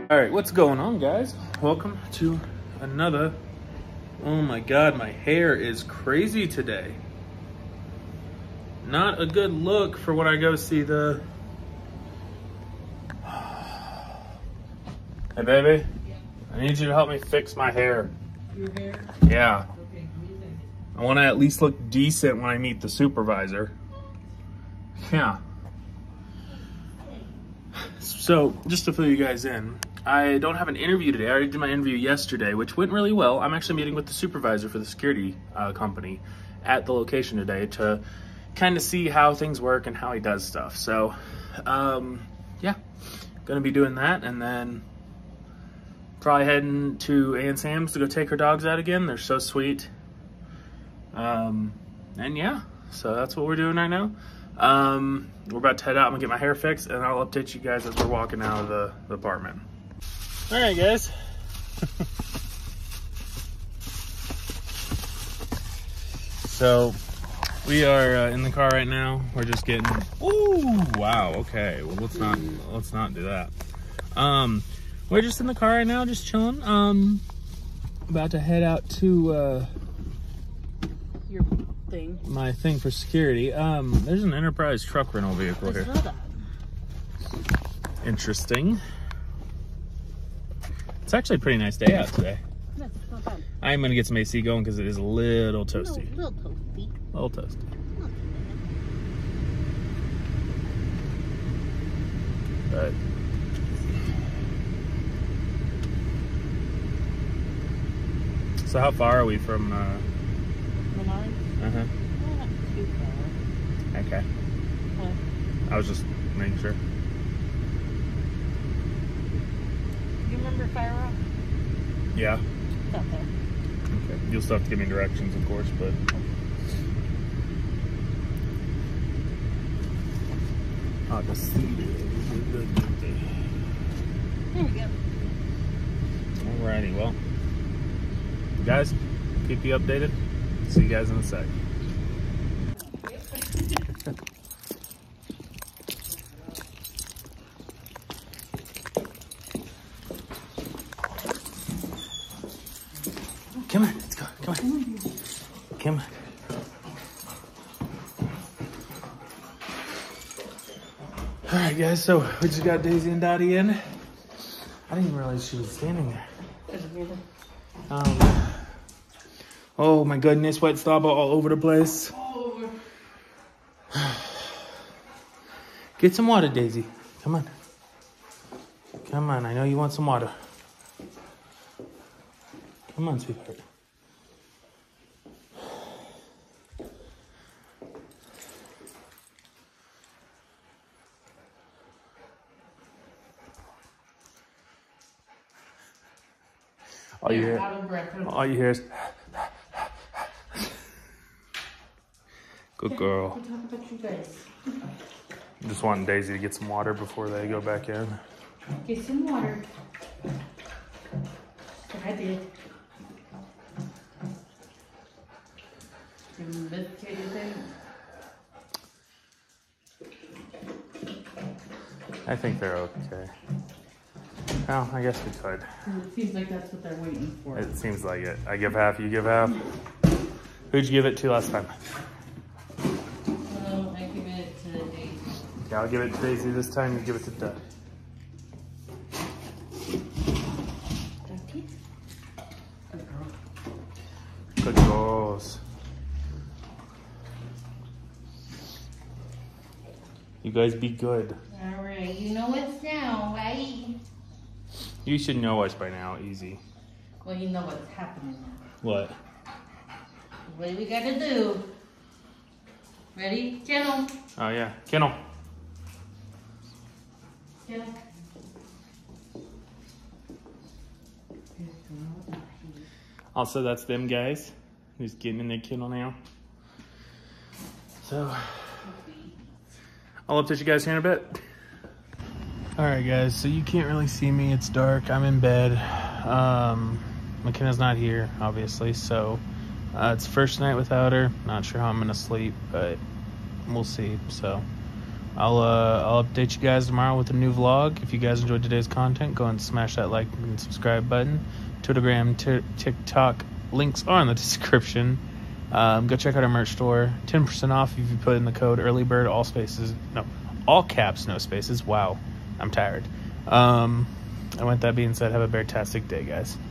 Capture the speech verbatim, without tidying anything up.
All right, what's going on, guys? Welcome to another. Oh my god, my hair is crazy today. Not a good look for when I go see the... Hey baby, I need you to help me fix my hair. Your hair? Yeah. Okay, what do you think? I want to at least look decent when I meet the supervisor. Yeah. So, just to fill you guys in, I don't have an interview today. I already did my interview yesterday, which went really well. I'm actually meeting with the supervisor for the security uh, company at the location today to kind of see how things work and how he does stuff. So, um, yeah, gonna be doing that, and then probably heading to Ann Sam's to go take her dogs out again. They're so sweet. Um, and yeah, so that's what we're doing right now. Um, we're about to head out and get my hair fixed, and I'll update you guys as we're walking out of the, the apartment. All right, guys. So we are uh, in the car right now. We're just getting. Ooh, wow. Okay. Well, let's not let's not do that. Um, we're just in the car right now, just chilling. Um, about to head out to uh, Your thing. my thing for security. Um, there's an Enterprise truck rental vehicle I here. saw that. Interesting. It's actually a pretty nice day out today. That's not bad. I'm gonna get some A C going because it is a little toasty. Little, little toasty. A little toasty. Not But so how far are we from? Uh, Menards? uh huh. Not too far. Okay. What? I was just making sure. You remember Fire Rock? Yeah. It's out there. Okay. You'll still have to give me directions, of course, but. I'll just see. There we go. Alrighty, well, guys, keep you updated. See you guys in a sec. Come on, let's go. Come on. Come on. All right, guys, so we just got Daisy and Dottie in. I didn't even realize she was standing there. Um, oh my goodness, wet stubble all over the place. All over. Get some water, Daisy. Come on. Come on, I know you want some water. Come on, sweetheart. All you hear, Out of breath. all you hear is, good girl. We'll talk about you guys. Just wanting Daisy to get some water before they go back in. Get some water. I did. Investigate your thing. I think they're okay. Well, I guess we could. It seems like that's what they're waiting for. It seems like it. I give half, you give half. Who'd you give it to last time? Um, I give it to Daisy. Yeah, I'll give it to Daisy this time. You give it to Dad. Ducky? Good girl. Good girls. You guys be good. All right, you know us now, right? You should know us by now, easy. Well, you know what's happening now. What? What do we gotta do? Ready? Kennel. Oh yeah, kennel. Kennel. Also, that's them guys who's getting in their kennel now. So, I'll update you guys here in a bit. All right, guys, so you can't really see me. It's dark. I'm in bed. Um, McKenna's not here, obviously, so uh, it's first night without her. Not sure how I'm gonna sleep, but we'll see. So I'll uh, I'll update you guys tomorrow with a new vlog. If you guys enjoyed today's content, go and smash that like and subscribe button. Twittergram, t- TikTok links are in the description. Um, go check out our merch store. ten percent off if you put in the code earlybird, all spaces, no, all caps, no spaces. Wow, I'm tired. Um, and with that being said, have a fantastic day, guys.